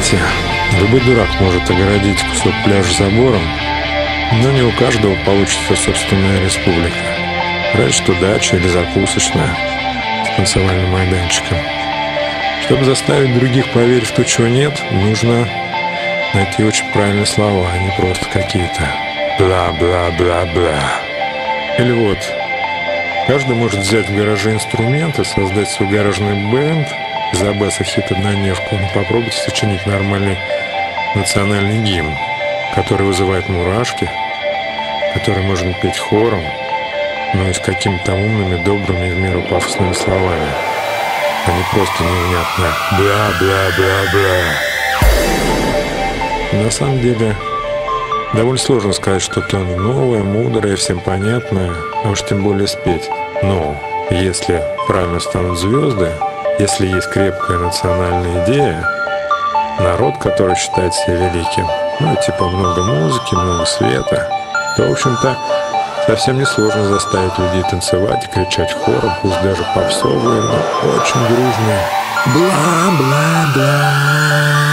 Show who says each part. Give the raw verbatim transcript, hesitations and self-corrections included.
Speaker 1: Знаете, любой дурак может огородить кусок пляжа забором, но не у каждого получится собственная республика. Разве что дача или закусочная с танцевальным майданчиком. Чтобы заставить других поверить в то, чего нет, нужно найти очень правильные слова, а не просто какие-то бла-бла-бла-бла. Или вот, каждый может взять в гараже инструменты, создать свой гаражный бенд, из-за баса хит однодневку, но попробуйте сочинить нормальный национальный гимн, который вызывает мурашки, который можно петь хором, но и с какими-то умными, добрыми и в меру пафосными словами, а не просто невнятно бла-бла-бла-бла. На самом деле, довольно сложно сказать что-то новое, мудрое, всем понятное, а уж тем более спеть. Но если правильно станут звезды, если есть крепкая национальная идея, народ, который считает себя великим, ну и типа много музыки, много света, то, в общем-то, совсем несложно заставить людей танцевать и кричать хором, пусть даже попсовые, но очень дружные. Бла-бла-бла.